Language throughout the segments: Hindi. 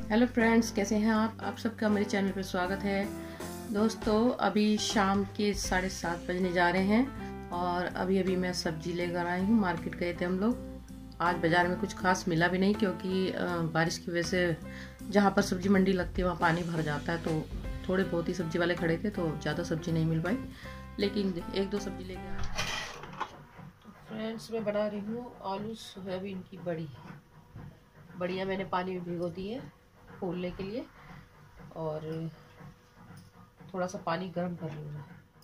हेलो फ्रेंड्स, कैसे हैं आप सबका मेरे चैनल पर स्वागत है। दोस्तों, अभी शाम के 7:30 बजने जा रहे हैं और अभी मैं सब्जी लेकर आई हूँ। मार्केट गए थे हम लोग। आज बाज़ार में कुछ खास मिला भी नहीं क्योंकि बारिश की वजह से जहाँ पर सब्जी मंडी लगती है वहाँ पानी भर जाता है, तो थोड़े बहुत ही सब्जी वाले खड़े थे तो ज़्यादा सब्जी नहीं मिल पाई, लेकिन एक दो सब्जी लेके आए। फ्रेंड्स, मैं बना रही हूँ आलू सोयाबीन की बढ़िया मैंने पानी में भिगो दी है फूलने के लिए और थोड़ा सा पानी गर्म कर लूँगा।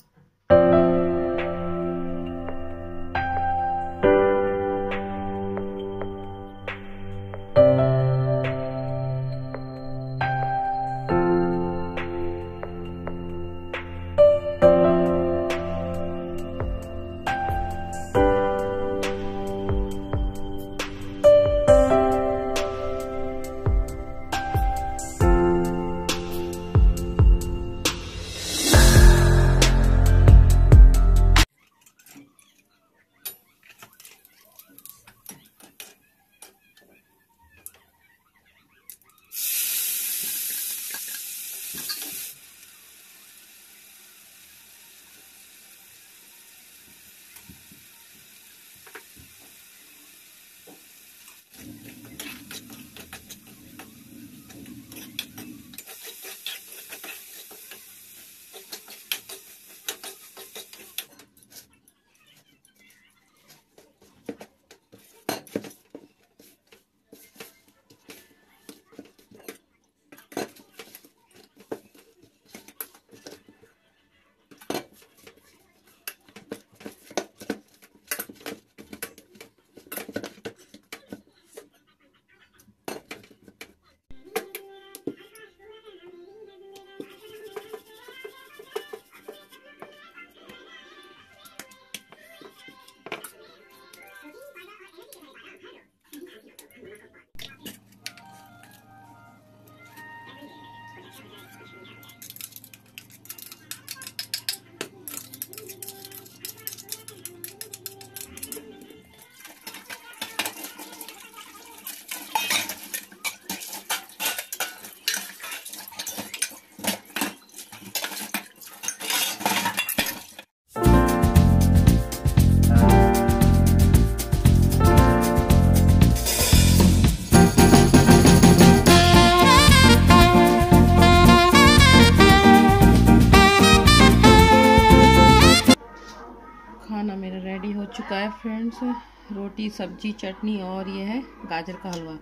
खाना मेरा रेडी हो चुका है फ्रेंड्स। रोटी, सब्जी, चटनी और ये है गाजर का हलवा।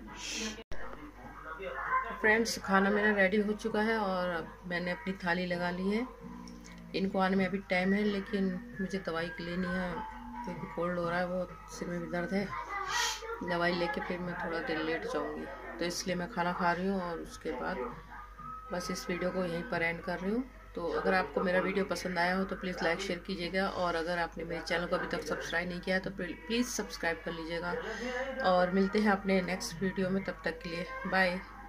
फ्रेंड्स, खाना मेरा रेडी हो चुका है और अब मैंने अपनी थाली लगा ली है। इनको आने में अभी टाइम है, लेकिन मुझे दवाई लेनी है क्योंकि कोल्ड हो रहा है, वो सिर में भी दर्द है। दवाई लेके फिर मैं थोड़ा देर लेट जाऊंगी, तो इसलिए मैं खाना खा रही हूँ और उसके बाद बस इस वीडियो को यहीं पर एंड कर रही हूँ। तो अगर आपको मेरा वीडियो पसंद आया हो तो प्लीज़ लाइक शेयर कीजिएगा, और अगर आपने मेरे चैनल को अभी तक सब्सक्राइब नहीं किया है तो प्लीज़ सब्सक्राइब कर लीजिएगा। और मिलते हैं अपने नेक्स्ट वीडियो में, तब तक के लिए बाय।